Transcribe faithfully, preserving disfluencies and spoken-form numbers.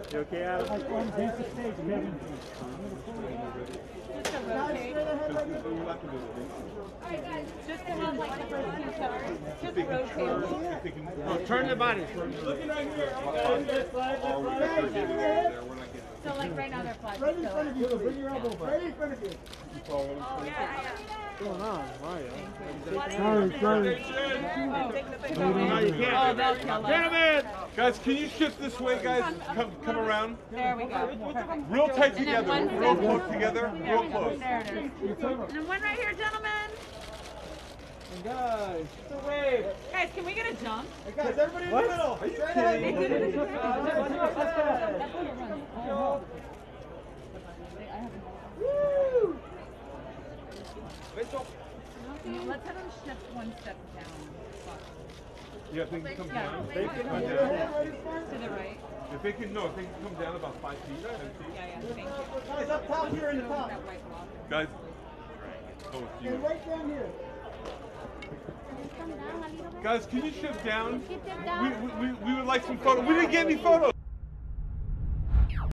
You okay, Adam? Like on basic stage, maybe. Just to rotate. Alright guys, just to have like the first two shots. Just rotate. Oh, turn the body. Looking right here. Left side, left side. So like right now they're flat. Right in front of you. Bring your elbow back. Right in front of you. Oh yeah, yeah. What's going on? Mario? Sorry, sorry. No, you can't. Oh, they'll kill us. Gentlemen! Guys, can you shift this way, guys? Come, come around. There we go. Perfect. Real tight And then together. one Real step. close together. There Real we go. close. There it is. And then one right here, gentlemen. Guys, just a wave. Guys, can we get a jump? Hey guys, everybody in the middle. Are you kidding? They did it. Let's go. Woo! Let's have them shift one step down. Yeah, if they can come down. Yeah. They can come down. To the right. If they can, no, if they can come down about five feet, ten feet. Yeah, yeah, thank you. Guys, up top here in the top. That white block. Guys. Oh, it's you. And right down here. Guys, can you shift down? We, we, we, we would like some photos. We didn't get any photos.